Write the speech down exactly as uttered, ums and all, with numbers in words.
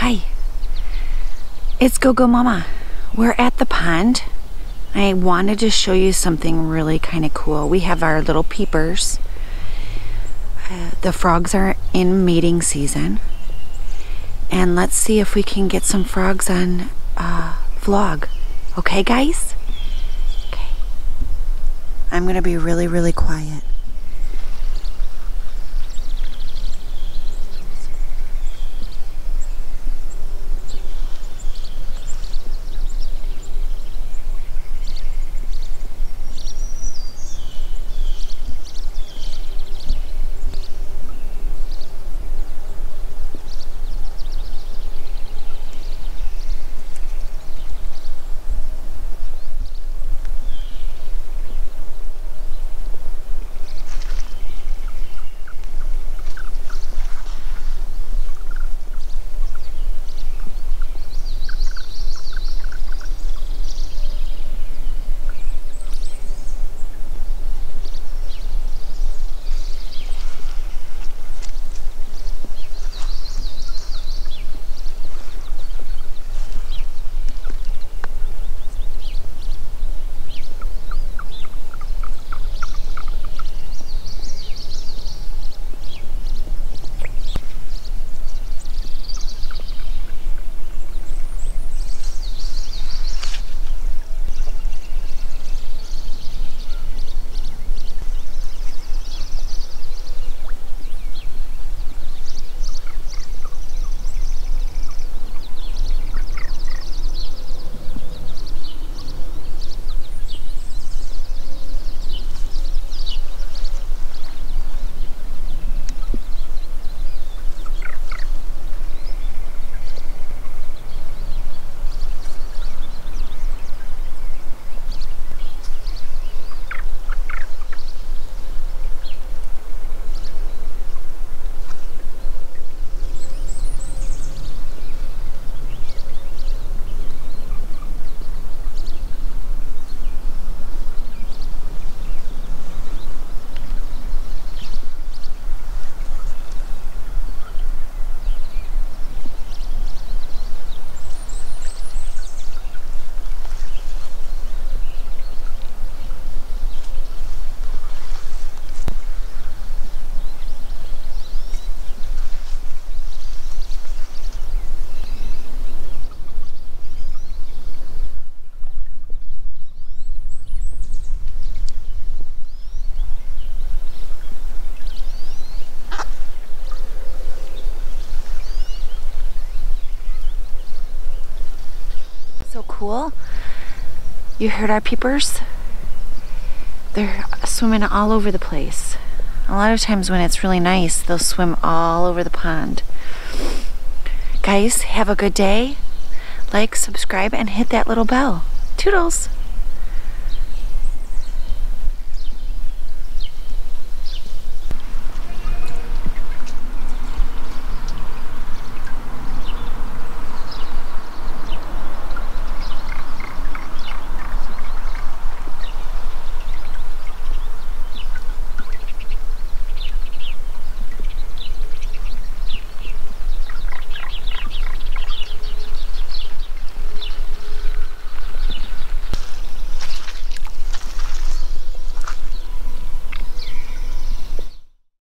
Hi, it's Go-Go Mama. We're at the pond. I wanted to show you something really kind of cool. We have our little peepers. Uh, the frogs are in mating season. And let's see if we can get some frogs on uh, vlog. Okay, guys? Okay. I'm going to be really, really quiet. So cool. You heard our peepers? They're swimming all over the place. A lot of times when it's really nice, they'll swim all over the pond. Guys, have a good day. Like, subscribe, and hit that little bell. Toodles!